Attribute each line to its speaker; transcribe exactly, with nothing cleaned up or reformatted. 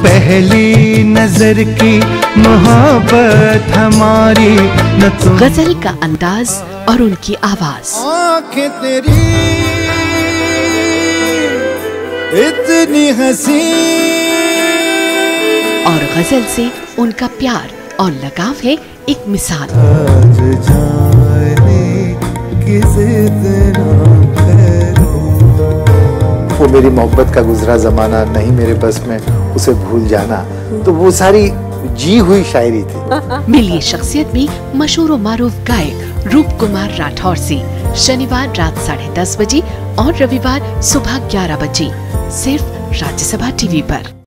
Speaker 1: पहली नजर की मोहब्बत हमारी न तुम।
Speaker 2: गजल का अंदाज और उनकी आवाज।
Speaker 1: आँखें तेरी इतनी हंसी।
Speaker 2: और गजल से उनका प्यार और लगाव है एक मिसाल।
Speaker 1: आज जाने किस इतना वो मेरी मोहब्बत का गुजरा जमाना नहीं मेरे बस में उसे भूल जाना, तो वो सारी जी हुई शायरी थी।
Speaker 2: मिलिए शख्सियत में मशहूर और मारूफ गायक रूप कुमार राठौर से शनिवार रात साढ़े दस बजे और रविवार सुबह ग्यारह बजे सिर्फ राज्यसभा टीवी पर।